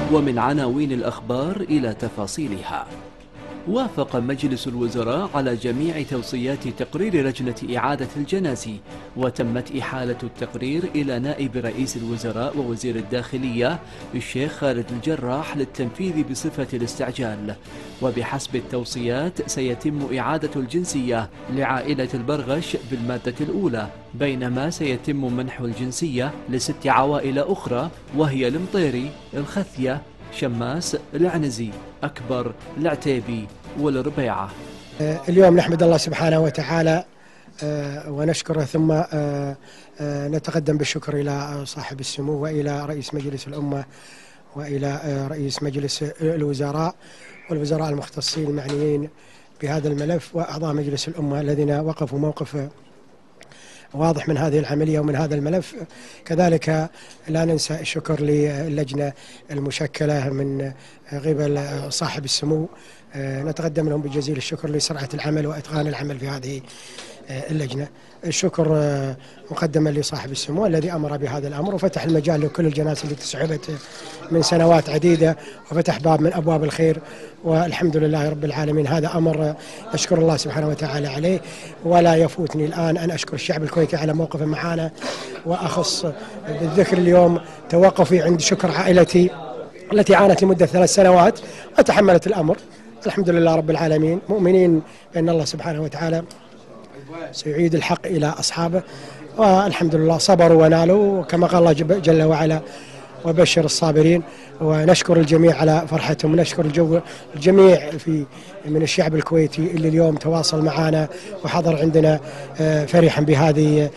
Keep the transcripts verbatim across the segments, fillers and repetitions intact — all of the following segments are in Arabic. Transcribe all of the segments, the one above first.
ومن عناوين الأخبار إلى تفاصيلها. وافق مجلس الوزراء على جميع توصيات تقرير لجنة إعادة الجنازي، وتمت إحالة التقرير إلى نائب رئيس الوزراء ووزير الداخلية الشيخ خالد الجراح للتنفيذ بصفة الاستعجال. وبحسب التوصيات سيتم إعادة الجنسية لعائلة البرغش بالمادة الأولى، بينما سيتم منح الجنسية لست عوائل أخرى وهي المطيري، الخثية، شماس، العنزي، أكبر، العتيبي والربيعة. اليوم نحمد الله سبحانه وتعالى ونشكره، ثم نتقدم بالشكر إلى صاحب السمو وإلى رئيس مجلس الأمة وإلى رئيس مجلس الوزراء والوزراء المختصين المعنيين بهذا الملف وأعضاء مجلس الأمة الذين وقفوا موقف واضح من هذه العملية ومن هذا الملف. كذلك لا ننسى الشكر للجنة المشكلة من قبل صاحب السمو، نتقدم لهم بجزيل الشكر لسرعة العمل وإتقان العمل في هذه اللجنة. الشكر مقدما لصاحب السمو الذي أمر بهذا الأمر وفتح المجال لكل الجنازة التي تسعبت من سنوات عديدة وفتح باب من أبواب الخير، والحمد لله رب العالمين. هذا أمر نشكر الله سبحانه وتعالى عليه، ولا يفوتني الآن أن أشكر الشعب الكويتي على موقفه معنا، وأخص بالذكر اليوم توقفي عند شكر عائلتي التي عانت لمدة ثلاث سنوات وتحملت الأمر. الحمد لله رب العالمين، مؤمنين بأن الله سبحانه وتعالى سيعيد الحق إلى أصحابه، والحمد لله صبروا ونالوا كما قال الله جل وعلا وبشر الصابرين. ونشكر الجميع على فرحتهم، نشكر الجو الجميع في من الشعب الكويتي اللي اليوم تواصل معنا وحضر عندنا فرحا بهذه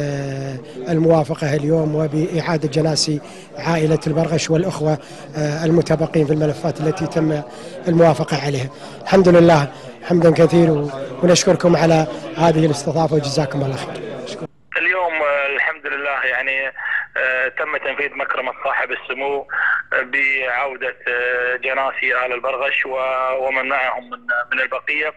الموافقة اليوم وبإعادة جنازة عائلة البرغش والأخوة المتبقين في الملفات التي تم الموافقة عليها. الحمد لله حمدا كثير، ونشكركم على هذه الاستضافة وجزاكم الله خير. اليوم الحمد لله يعني تم تنفيذ مكرمة صاحب السمو بعودة جناسي آل البرغش ومن معهم من من البقية،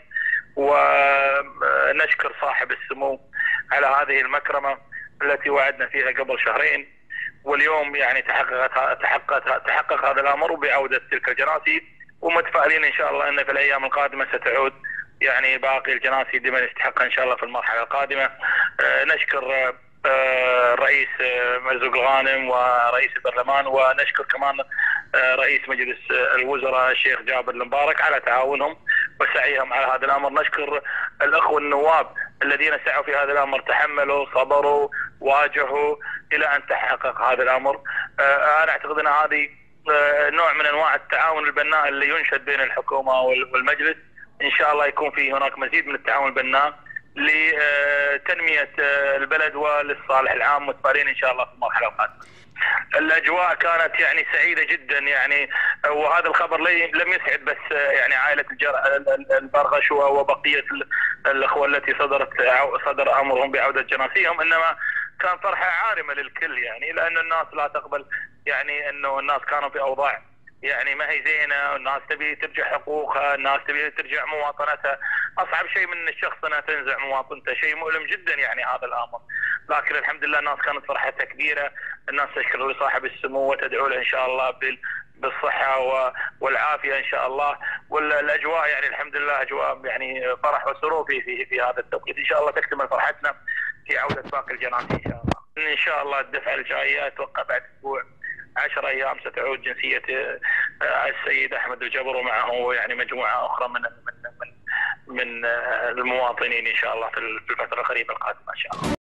ونشكر صاحب السمو على هذه المكرمة التي وعدنا فيها قبل شهرين، واليوم يعني تحققت تحقق تحقق هذا الأمر بعودة تلك الجناسي، ومتفائلين إن شاء الله أن في الأيام القادمة ستعود يعني باقي الجناسي لمن يستحقها إن شاء الله في المرحلة القادمة. نشكر الرئيس مرزوق الغانم ورئيس البرلمان، ونشكر كمان رئيس مجلس الوزراء الشيخ جابر المبارك على تعاونهم وسعيهم على هذا الأمر. نشكر الأخوة النواب الذين سعوا في هذا الأمر، تحملوا، صبروا، واجهوا إلى أن تحقق هذا الأمر. أنا أعتقد أن هذه نوع من أنواع التعاون البناء اللي ينشد بين الحكومة والمجلس. إن شاء الله يكون في هناك مزيد من التعاون البناء لتنمية البلد وللصالح العام، متفائلين إن شاء الله في المرحلة القادمة. الأجواء كانت يعني سعيدة جدا يعني، وهذا الخبر لم يسعد بس يعني عائلة البرغش وبقية الأخوة التي صدرت صدر أمرهم بعودة جناسيهم، إنما كان فرحة عارمة للكل يعني، لأن الناس لا تقبل يعني أنه الناس كانوا في أوضاع يعني ما هي زينة، الناس تبي ترجع حقوقها، الناس تبي ترجع مواطنتها. أصعب شيء من الشخص أنها تنزع مواطنته، شيء مؤلم جدا يعني هذا الأمر، لكن الحمد لله الناس كانت فرحتها كبيرة. الناس تشكر لصاحب السمو وتدعو له إن شاء الله بالصحة والعافية إن شاء الله. والأجواء يعني الحمد لله أجواء يعني فرح وسرور في في في هذا التوقيت. إن شاء الله تكتمل فرحتنا في عودة باقي الجنازة إن شاء الله. إن شاء الله الدفعة الجاية أتوقع بعد أسبوع عشر أيام ستعود جنسية السيد أحمد الجبر، ومعه يعني مجموعة أخرى من من من من المواطنين إن شاء الله في الفترة القريبة القادمة إن شاء الله.